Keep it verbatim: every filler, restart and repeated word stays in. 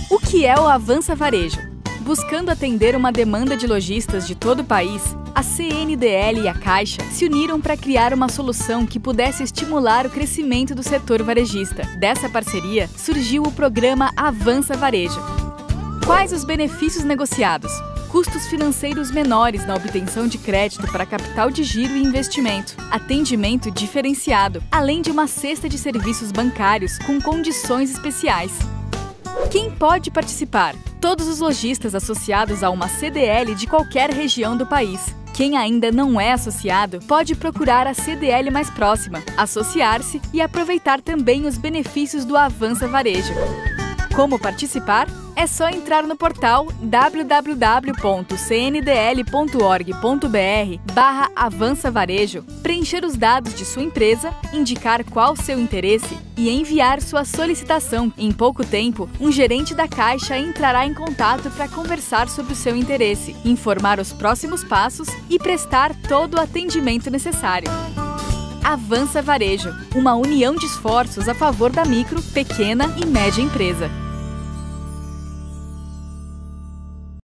O que é o Avança Varejo? Buscando atender uma demanda de lojistas de todo o país, a C N D L e a Caixa se uniram para criar uma solução que pudesse estimular o crescimento do setor varejista. Dessa parceria, surgiu o programa Avança Varejo. Quais os benefícios negociados? Custos financeiros menores na obtenção de crédito para capital de giro e investimento, atendimento diferenciado, além de uma cesta de serviços bancários com condições especiais. Quem pode participar? Todos os lojistas associados a uma C D L de qualquer região do país. Quem ainda não é associado pode procurar a C D L mais próxima, associar-se e aproveitar também os benefícios do Avança Varejo. Como participar? É só entrar no portal w w w ponto c n d l ponto org ponto b r barra Avança Varejo, preencher os dados de sua empresa, indicar qual seu interesse e enviar sua solicitação. Em pouco tempo, um gerente da Caixa entrará em contato para conversar sobre o seu interesse, informar os próximos passos e prestar todo o atendimento necessário. Avança Varejo, uma união de esforços a favor da micro, pequena e média empresa.